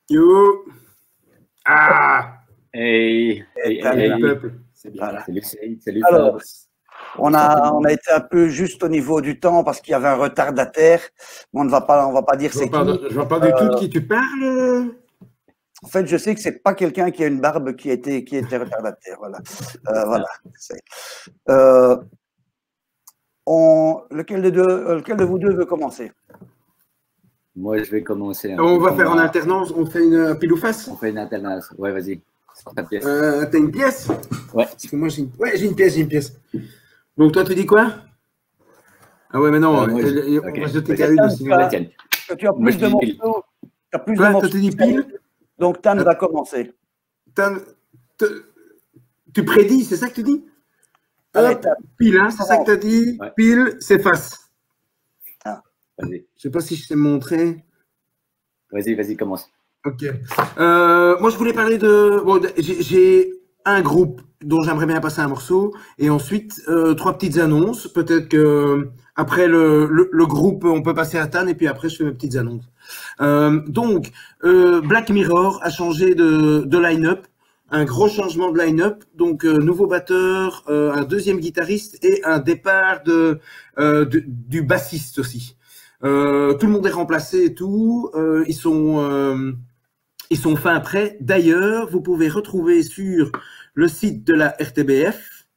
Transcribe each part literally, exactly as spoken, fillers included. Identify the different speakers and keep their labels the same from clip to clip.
Speaker 1: Yo. Ah.
Speaker 2: Hey, hey, hey, hey.
Speaker 1: Peuple.
Speaker 2: C'est bien. Voilà. Salut, salut, salut.
Speaker 3: Alors, on a, on a été un peu juste au niveau du temps parce qu'il y avait un retardataire. On ne va pas, on va pas dire c'est qui.
Speaker 1: Je vois pas du tout de qui tu parles.
Speaker 3: En fait, je sais que c'est pas quelqu'un qui a une barbe qui a été, qui était retardataire. Voilà. Euh, voilà. Euh, on, lequel, de deux, lequel de vous deux veut commencer?
Speaker 2: Moi, je vais commencer. Hein.
Speaker 1: On va faire en alternance. On fait une pile ou face.
Speaker 2: On fait une alternance. Ouais, vas-y. Sors ta pièce.
Speaker 1: Euh, T'as une pièce?
Speaker 2: Ouais.
Speaker 1: Parce que moi, j'ai une... Ouais, j'ai une pièce, j'ai une pièce. Donc, toi, tu dis quoi? Ah ouais, mais non,
Speaker 2: euh, moi,
Speaker 1: je...
Speaker 2: je...
Speaker 1: on
Speaker 2: okay.
Speaker 1: va jeter qu'à une.
Speaker 3: Tu as, tu as plus moi, de morceaux. Tu as plus
Speaker 1: toi,
Speaker 3: de morceaux.
Speaker 1: Tu dis pile?
Speaker 3: Donc, Tan va commencer.
Speaker 1: Tan... Tu prédis, c'est ça que tu dis?
Speaker 3: Allez,
Speaker 1: Hop, pile, hein, c'est ça que tu as dit? Ouais. Pile, c'est face.
Speaker 2: Ah. Vas-y.
Speaker 1: Je sais pas si je sais montrer.
Speaker 2: Vas-y, vas-y, commence.
Speaker 1: Ok. Euh, moi, je voulais parler de... Bon, j'ai un groupe dont j'aimerais bien passer un morceau et ensuite euh, trois petites annonces. Peut-être que après le, le, le groupe, on peut passer à Tan et puis après, je fais mes petites annonces. Euh, donc, euh, Black Mirror a changé de, de line-up. Un gros changement de line-up, donc euh, nouveau batteur, euh, un deuxième guitariste et un départ de, euh, de du bassiste aussi. Euh, tout le monde est remplacé et tout. Euh, ils sont euh, ils sont fin prêts. D'ailleurs, vous pouvez retrouver sur le site de la R T B F.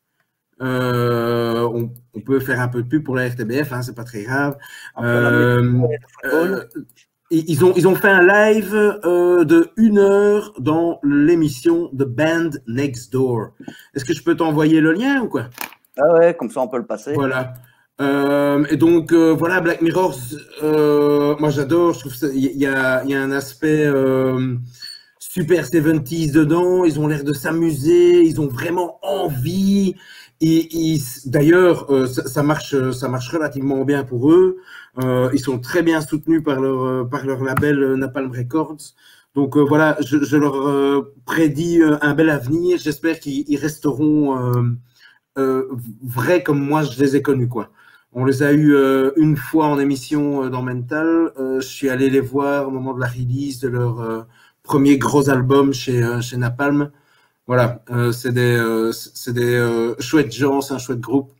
Speaker 1: Euh, on, on peut faire un peu de pub pour la R T B F, hein, c'est pas très grave. Euh, euh, Ils ont, ils ont fait un live euh, de une heure dans l'émission The Band Next Door. Est-ce que je peux t'envoyer le lien ou quoi?
Speaker 3: Ah ouais, comme ça on peut le passer.
Speaker 1: Voilà. Euh, et donc, euh, voilà, Black Mirror, euh, moi j'adore. Je trouve qu'il y a, y a un aspect euh, super soixante-dix dedans. Ils ont l'air de s'amuser. Ils ont vraiment envie. Et, et d'ailleurs, euh, ça, ça marche, ça marche relativement bien pour eux. Euh, ils sont très bien soutenus par leur, par leur label Napalm Records. Donc euh, voilà, je, je leur euh, prédis un bel avenir. J'espère qu'ils resteront euh, euh, vrais comme moi je les ai connus, quoi. On les a eu euh, une fois en émission euh, dans Mental. Euh, je suis allé les voir au moment de la release de leur euh, premier gros album chez, euh, chez Napalm. Voilà, euh, c'est des, euh, c'est des euh, chouettes gens, c'est un chouette groupe.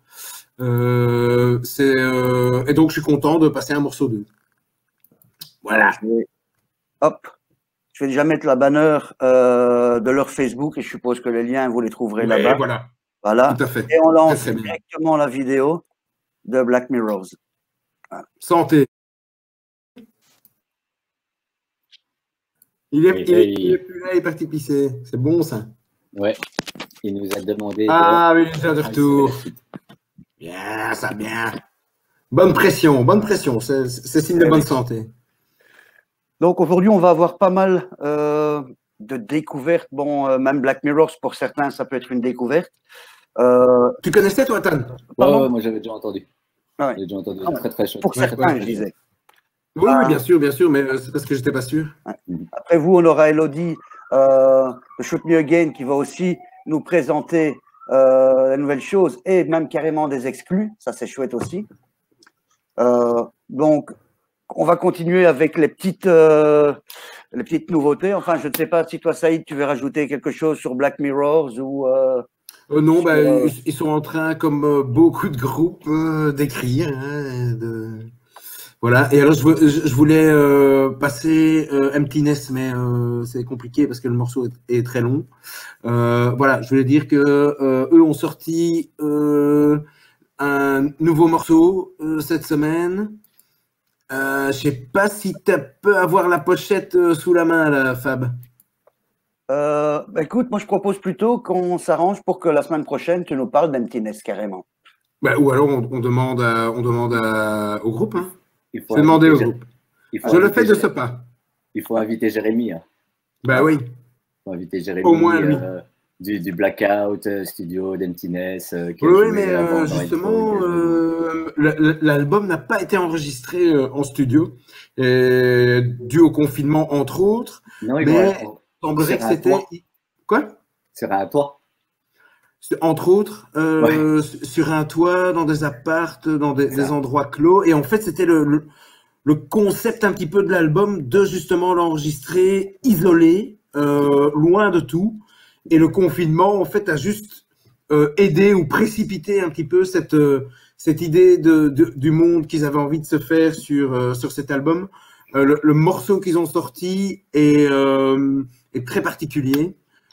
Speaker 1: Euh, c'est, euh, et donc, je suis content de passer un morceau d'eux. Voilà.
Speaker 3: Je vais, hop, je vais déjà mettre la banner euh, de leur Facebook et je suppose que les liens, vous les trouverez
Speaker 1: ouais,
Speaker 3: là-bas.
Speaker 1: Voilà.
Speaker 3: Voilà.
Speaker 1: Tout à fait.
Speaker 3: Et on lance directement la vidéo de Black Mirror.
Speaker 1: Voilà. Santé. Il est, il, est, il est plus là, il est parti pisser. C'est bon, ça.
Speaker 2: Ouais. Il nous a demandé.
Speaker 1: Ah de... oui, il est de retour. Bien, ça bien. Bonne pression, bonne pression. C'est signe de bonne santé.
Speaker 3: Donc aujourd'hui, on va avoir pas mal euh, de découvertes. Bon, euh, même Black Mirror, pour certains, ça peut être une découverte. Euh...
Speaker 1: Tu connaissais, toi, Tan?
Speaker 2: Ouais, ouais, moi, j'avais déjà entendu.
Speaker 3: Ah ouais.
Speaker 2: J'ai déjà entendu.
Speaker 3: Ah,
Speaker 2: très, très chouette.
Speaker 3: Pour certains, ouais, je disais.
Speaker 1: Oui, oui, bien sûr, bien sûr, mais c'est parce que je n'étais pas sûr.
Speaker 3: Après vous, on aura Elodie euh, de Shoot Me Again qui va aussi nous présenter euh, la nouvelle chose et même carrément des exclus. Ça, c'est chouette aussi. Euh, donc, on va continuer avec les petites, euh, les petites nouveautés. Enfin, je ne sais pas si toi, Saïd, tu veux rajouter quelque chose sur Black Mirrors ou… Euh,
Speaker 1: euh, non, sur, bah, euh... ils sont en train, comme euh, beaucoup de groupes, euh, d'écrire, hein, de… Voilà, et alors je, je voulais euh, passer euh, Emptiness, mais euh, c'est compliqué parce que le morceau est, est très long. Euh, voilà, je voulais dire que euh, eux ont sorti euh, un nouveau morceau euh, cette semaine. Euh, je sais pas si tu peux avoir la pochette euh, sous la main, là, Fab.
Speaker 3: Euh, bah, écoute, moi je propose plutôt qu'on s'arrange pour que la semaine prochaine, tu nous parles d'Emptiness carrément.
Speaker 1: Bah, ou alors on, on demande, à, on demande à, au groupe, hein.
Speaker 2: Il faut
Speaker 1: je vais demander au
Speaker 2: Jé...
Speaker 1: groupe. Je le fais de ce pas.
Speaker 2: Il faut inviter Jérémy. Hein.
Speaker 1: Bah oui.
Speaker 2: Il faut inviter Jérémy.
Speaker 1: Au moins lui.
Speaker 2: Euh, du, du Blackout, euh, studio d'Emptiness. Euh,
Speaker 1: oui, oui mais euh, justement, euh, l'album n'a pas été enregistré euh, en studio, et, dû au confinement, entre autres.
Speaker 2: Non,
Speaker 1: mais il semblerait que c'était… Quoi?
Speaker 2: Sur un toit.
Speaker 1: Entre autres, euh, ouais. sur un toit, dans des appartes, dans des, ouais. des endroits clos. Et en fait, c'était le, le, le concept un petit peu de l'album, de justement l'enregistrer isolé, euh, loin de tout. Et le confinement, en fait, a juste euh, aidé ou précipité un petit peu cette, euh, cette idée de, de, du monde qu'ils avaient envie de se faire sur, euh, sur cet album. Euh, le, le morceau qu'ils ont sorti est, euh, est très particulier.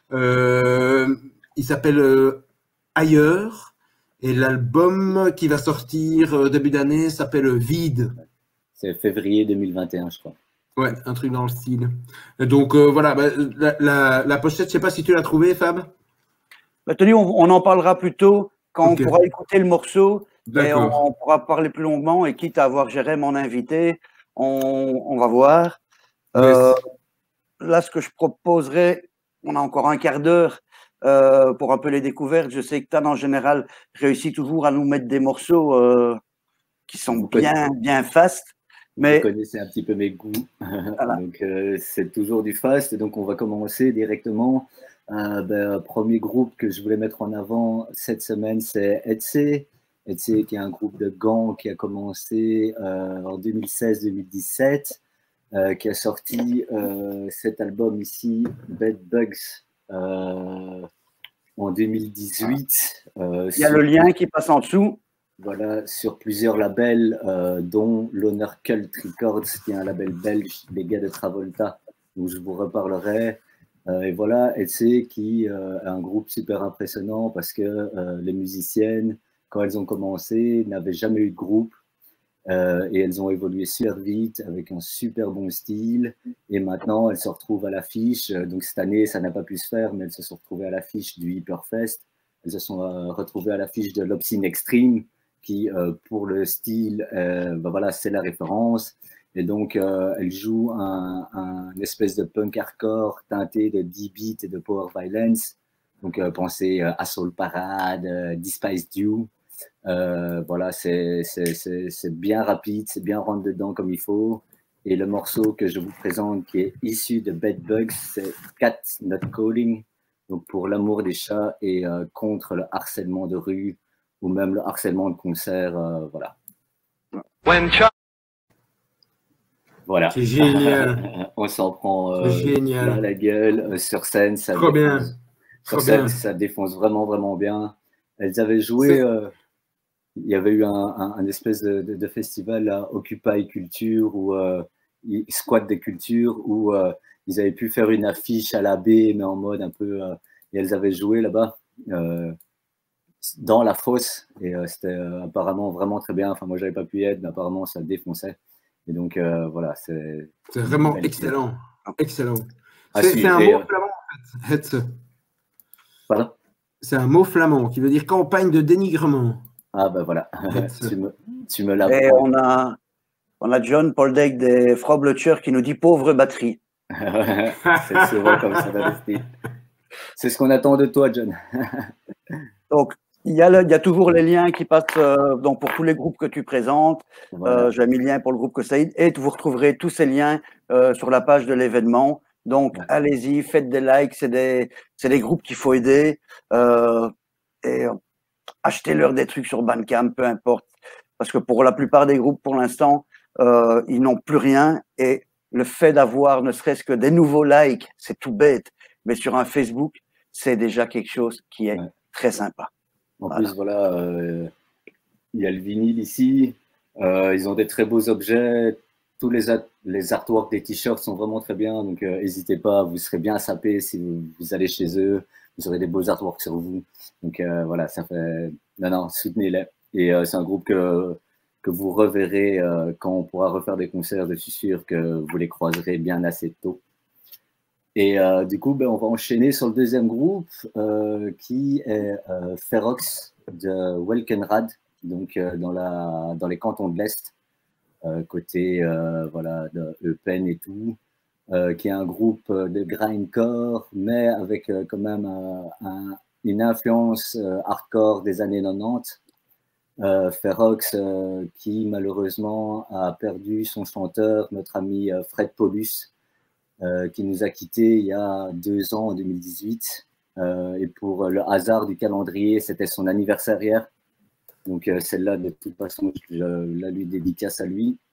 Speaker 1: Euh, il s'appelle euh, Ailleurs. Et l'album qui va sortir euh, début d'année s'appelle Vide.
Speaker 2: C'est février deux mille vingt et un, je crois.
Speaker 1: Ouais, un truc dans le style. Donc euh, voilà, bah, la, la, la pochette, je sais pas si tu l'as trouvée, Fab.
Speaker 3: Bah, Tony, on, on en parlera plus tôt quand
Speaker 1: Ok.
Speaker 3: on pourra écouter le morceau et on,
Speaker 1: D'accord.
Speaker 3: on pourra parler plus longuement. Et quitte à avoir Jérém en invité, on, on va voir. Euh,
Speaker 1: Yes.
Speaker 3: là, ce que je proposerais, on a encore un quart d'heure euh, pour un peu les découvertes. Je sais que Tan, en général, réussit toujours à nous mettre des morceaux euh, qui sont
Speaker 2: Vous
Speaker 3: bien,
Speaker 2: connaissez,
Speaker 3: bien fast.
Speaker 2: vous
Speaker 3: Mais
Speaker 2: connaissez un petit peu mes goûts.
Speaker 3: voilà.
Speaker 2: Donc, euh, c'est toujours du fast. Donc, on va commencer directement. Euh, ben, premier groupe que je voulais mettre en avant cette semaine, c'est Etsy. Etsy, qui est un groupe de Gand qui a commencé euh, en deux mille seize deux mille dix-sept, euh, qui a sorti euh, cet album ici, Bed Bugs, euh, en deux mille dix-huit. Euh,
Speaker 3: Il y a
Speaker 2: sur,
Speaker 3: le lien qui passe en dessous.
Speaker 2: voilà, sur plusieurs labels, euh, dont l'Honor Cult Records, qui est un label belge, les gars de Travolta, dont je vous reparlerai. Euh, et voilà, Etsy, qui euh, est un groupe super impressionnant parce que euh, les musiciennes, quand elles ont commencé, n'avaient jamais eu de groupe. Euh, et elles ont évolué super vite avec un super bon style. Et maintenant, elles se retrouvent à l'affiche. Donc cette année, ça n'a pas pu se faire, mais elles se sont retrouvées à l'affiche du Hyperfest. Elles se sont euh, retrouvées à l'affiche de l'Obscene Extreme, qui, euh, pour le style, euh, ben voilà, c'est la référence. Et donc, euh, elles jouent un, un espèce de punk hardcore teinté de D-beat et de power violence. Donc, euh, pensez euh, Assault Parade, euh, Despised You. Euh, voilà, c'est bien rapide, c'est bien rentre dedans comme il faut. Et le morceau que je vous présente, qui est issu de Bed Bugs, c'est Cat Not Calling, donc pour l'amour des chats et euh, contre le harcèlement de rue ou même le harcèlement de concert. Euh, voilà. Voilà.
Speaker 1: C'est génial.
Speaker 2: On s'en prend euh,
Speaker 1: génial.
Speaker 2: plein la gueule euh, sur scène. Ça
Speaker 1: Trop
Speaker 2: défonce,
Speaker 1: bien.
Speaker 2: sur
Speaker 1: Trop
Speaker 2: scène,
Speaker 1: bien.
Speaker 2: ça défonce vraiment, vraiment bien. Elles avaient joué. Euh, il y avait eu un, un, un espèce de, de, de festival là, Occupy Culture ou euh, Squat des Cultures où euh, ils avaient pu faire une affiche à la baie, mais en mode un peu. Euh, et elles avaient joué là-bas euh, dans la fosse et euh, c'était euh, apparemment vraiment très bien. Enfin, moi, j'avais pas pu y être, mais apparemment, ça défonçait. Et donc, euh, voilà, c'est.
Speaker 1: C'est vraiment excellent. Excellent.
Speaker 2: Ah,
Speaker 1: c'est
Speaker 2: si,
Speaker 1: un
Speaker 2: et,
Speaker 1: mot
Speaker 2: euh...
Speaker 1: flamand, en fait. Hetze.
Speaker 2: Pardon?
Speaker 1: C'est un mot flamand qui veut dire campagne de dénigrement.
Speaker 2: Ah, ben voilà. tu me, tu me l'as.
Speaker 3: Et on a, on a John Paul Deck des Frobletcher qui nous dit pauvre batterie.
Speaker 2: C'est souvent comme ça dans l'esprit. C'est ce qu'on attend de toi, John.
Speaker 3: Donc, il y, a le, il y a toujours les liens qui passent euh, donc pour tous les groupes que tu présentes. Voilà. Euh, J'ai mis le lien pour le groupe Kosaïd et vous retrouverez tous ces liens euh, sur la page de l'événement. Donc, ouais. Allez-y, faites des likes. C'est des, des groupes qu'il faut aider. Euh, et euh, achetez-leur des trucs sur Bandcamp, peu importe. Parce que pour la plupart des groupes, pour l'instant, euh, ils n'ont plus rien. Et le fait d'avoir ne serait-ce que des nouveaux likes, c'est tout bête. Mais sur un Facebook, c'est déjà quelque chose qui est ouais. très sympa.
Speaker 2: En voilà. plus, voilà, euh, il y a le vinyle ici. Euh, ils ont des très beaux objets. Tous les, les artworks des t-shirts sont vraiment très bien. Donc, n'hésitez euh, pas. Vous serez bien sapés si vous, vous allez chez eux. Vous aurez des beaux artworks sur vous. Donc, euh, voilà, ça fait. Non, non, soutenez-les. Et euh, c'est un groupe que, que vous reverrez euh, quand on pourra refaire des concerts. Je suis sûr que vous les croiserez bien assez tôt. Et euh, du coup, ben, on va enchaîner sur le deuxième groupe euh, qui est euh, Ferox de Welkenrad, donc euh, dans, la, dans les cantons de l'Est, euh, côté euh, voilà, de Eupen et tout, euh, qui est un groupe de grindcore, mais avec euh, quand même euh, un, une influence euh, hardcore des années quatre-vingt-dix. Euh, Ferox euh, qui malheureusement a perdu son chanteur, notre ami euh, Fred Paulus, Euh, qui nous a quittés il y a deux ans, en deux mille dix-huit. Euh, et pour le hasard du calendrier, c'était son anniversaire hier. Donc, euh, celle-là, de toute façon, je la lui dédicace à lui.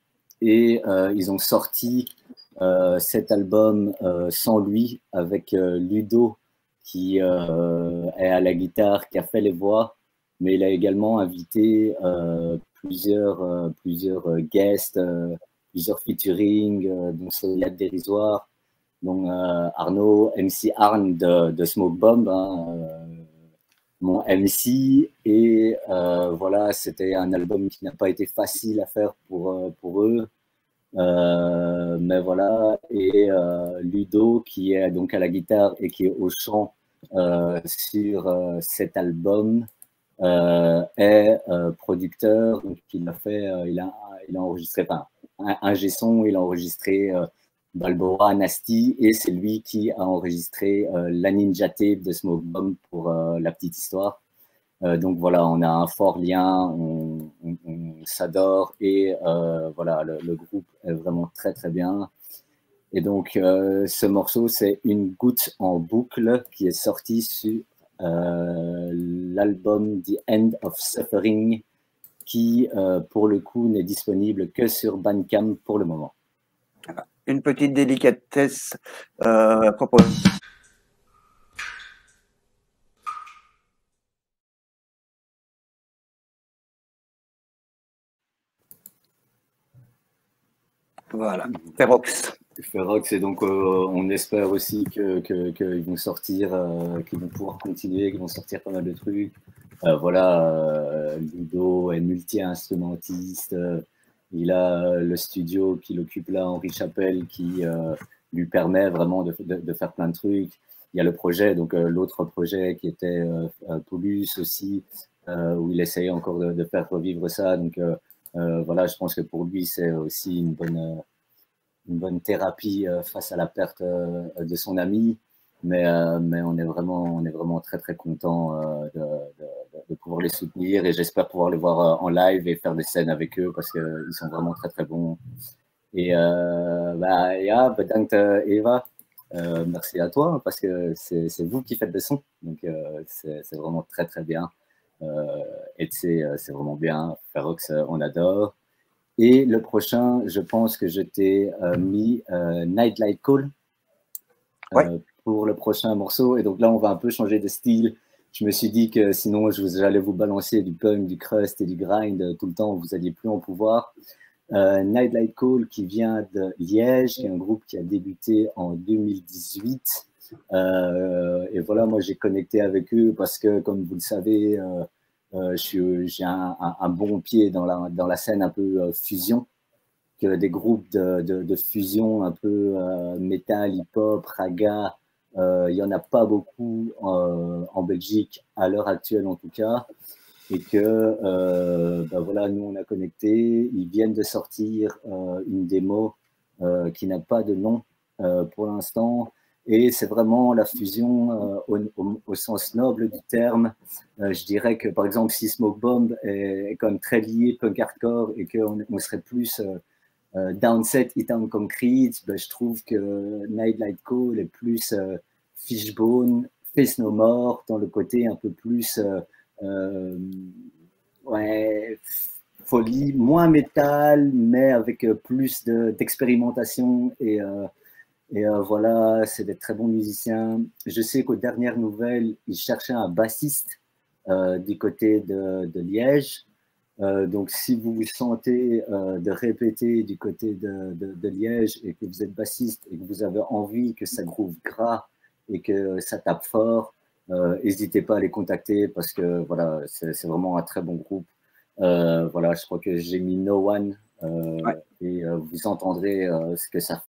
Speaker 2: et euh, ils ont sorti euh, cet album euh, sans lui, avec euh, Ludo qui euh, est à la guitare, qui a fait les voix, mais il a également invité euh, plusieurs, euh, plusieurs guests, euh, plusieurs featuring, euh, dont Soviet Dérisoire, donc euh, Arnaud, M C Arn de, de Smoke Bomb, hein, euh, mon M C, et euh, voilà, c'était un album qui n'a pas été facile à faire pour, pour eux, euh, mais voilà, et euh, Ludo qui est donc à la guitare et qui est au chant euh, sur euh, cet album euh, est euh, producteur, donc il a fait, euh, il, a, il a enregistré, enfin, un, un G-son, il a enregistré euh, Balboa, Nasty, et c'est lui qui a enregistré euh, la Ninja Tape de Smoke Bomb pour euh, la petite histoire. Euh, donc voilà, on a un fort lien, on, on, on s'adore, et euh, voilà, le, le groupe est vraiment très très bien. Et donc euh, ce morceau, c'est Une goutte en boucle qui est sorti sur euh, l'album The End of Suffering, qui euh, pour le coup n'est disponible que sur Bandcamp pour le moment.
Speaker 3: Une petite délicatesse euh, à propos. Voilà, Ferox.
Speaker 2: Ferox, et donc euh, on espère aussi que, que, qu'ils vont sortir, euh, qu'ils vont pouvoir continuer, qu'ils vont sortir pas mal de trucs. Euh, voilà, euh, Ludo est multi-instrumentiste. Euh, il a le studio qu'il occupe là, Henri Chapelle, qui euh, lui permet vraiment de, de, de faire plein de trucs. Il y a le projet, donc euh, l'autre projet qui était euh, Paulus aussi, euh, où il essayait encore de, de faire revivre ça. Donc euh, euh, voilà, je pense que pour lui, c'est aussi une bonne, euh, une bonne thérapie euh, face à la perte euh, de son ami. Mais, euh, mais on est vraiment, on est vraiment très très content euh, de, de, de pouvoir les soutenir, et j'espère pouvoir les voir euh, en live et faire des scènes avec eux parce qu'ils sont vraiment très très bons. Et euh, bah, ja, bedankt Eva, euh, merci à toi parce que c'est vous qui faites le son, donc euh, c'est vraiment très très bien. Euh, et c'est vraiment bien. Ferox, on adore. Et le prochain, je pense que je t'ai euh, mis euh, Nightlight Call. Euh,
Speaker 3: ouais.
Speaker 2: Pour le prochain morceau. Et donc là, on va un peu changer de style. Je me suis dit que sinon, j'allais vous balancer du punk, du crust et du grind tout le temps. Vous n'alliez plus en pouvoir. Euh, Nightlight Call, qui vient de Liège, qui est un groupe qui a débuté en deux mille dix-huit. Euh, et voilà, moi, j'ai connecté avec eux parce que, comme vous le savez, euh, euh, j'ai un, un, un bon pied dans la, dans la scène un peu euh, fusion. Que des groupes de, de, de fusion un peu euh, métal, hip-hop, raga, il euh, n'y en a pas beaucoup euh, en Belgique à l'heure actuelle en tout cas, et que euh, ben voilà, nous on a connecté, ils viennent de sortir euh, une démo euh, qui n'a pas de nom euh, pour l'instant, et c'est vraiment la fusion euh, au, au, au sens noble du terme. Euh, je dirais que par exemple si Smoke Bomb est, est quand même très lié punk hardcore et qu'on on serait plus euh, Euh, Downset, Hit on Concrete, ben, je trouve que Nightlight Call est plus euh, Fishbone, Face No More, dans le côté un peu plus euh, euh, ouais, folie, moins métal, mais avec euh, plus d'expérimentation. De, et euh, et euh, voilà, c'est des très bons musiciens. Je sais qu'aux dernières nouvelles, ils cherchaient un bassiste euh, du côté de, de Liège. Euh, donc, si vous vous sentez euh, de répéter du côté de, de, de Liège et que vous êtes bassiste et que vous avez envie que ça groove gras et que ça tape fort, n'hésitez euh, pas à les contacter parce que voilà, c'est vraiment un très bon groupe. Euh, voilà, je crois que j'ai mis No One euh, ouais. et euh, vous entendrez euh, ce que ça